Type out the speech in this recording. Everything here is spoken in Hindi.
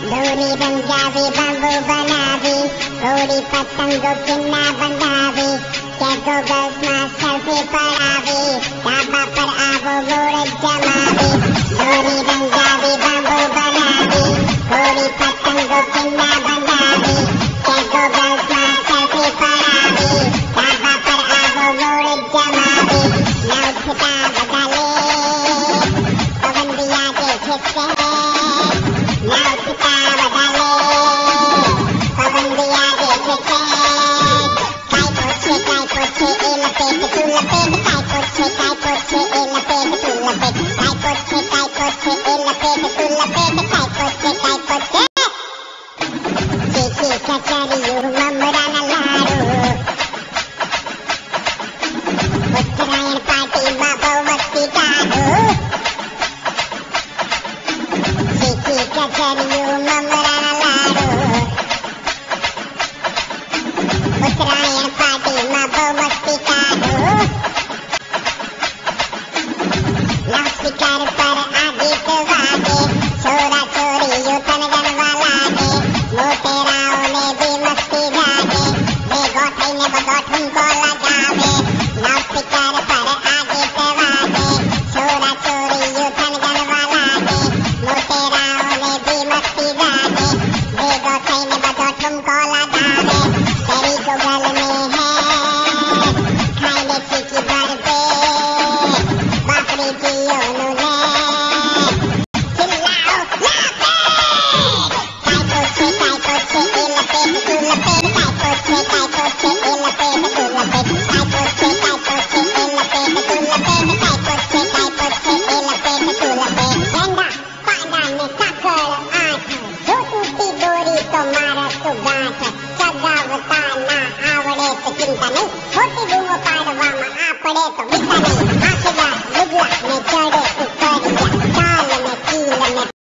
डोरी रंगावी बांबू बनावी उड़ी पतंगों की ना बंधावी क्या गोगल्स में सेल्फी पड़ावी ढाबा पर आवो गोड़ जमावी डोरी रंगावी बांबू बनावी उड़ी पतंगों की ना बंधावी क्या गोगल्स में सेल्फी पड़ावी ढाबा पर आवो गोड़ जमावी ना उठता बदले पवन दिया के खिसके ना उठता बदले पवन दिया के खिसके काय पोछे ए लपेट तू लपेट काय पोछे ए लपेट तू लपेट काय पोछे ए लपेट तू लपेट काय पोछे चीची कचरियों ममरा न लाडू उत्तरायण पार्टी में बहुमती काढू चीची कचरियों ममरा न लाडू उत्तरायण पार्टी में बहुमती काढू लाउडस्पीकर पर आगीत वागे छोरा छोरियों तनगन वालागे मोटेराओं ने भी मस्ती जागे बेगोठई ने बगोठुन को लगावे लाउडस्पीकर पर आगीत वागे छोरा छोरियों तनगन वालागे मोटेराओं ने भी मस्ती जागे बेगोठई ने बगोठुन को लगावे तेरी गल में है खाने चीकी भर पे बापरी जियो नुने चिल्लाओ लापे काय पोछे ए लपेट तू लपेट काय पोछे ए लपेट तू लपेट काय पोछे ए लपेट तू लपेट काय पोछे ए लपेट तू लपेट गंगा पांडा ने साकर आठ जो टूटी डोरी तो मारा तू गांठ चगावता ना आवड़े तो चिंता नहीं छोटी बूमो पाड़वा में आ पड़े तो बिता नहीं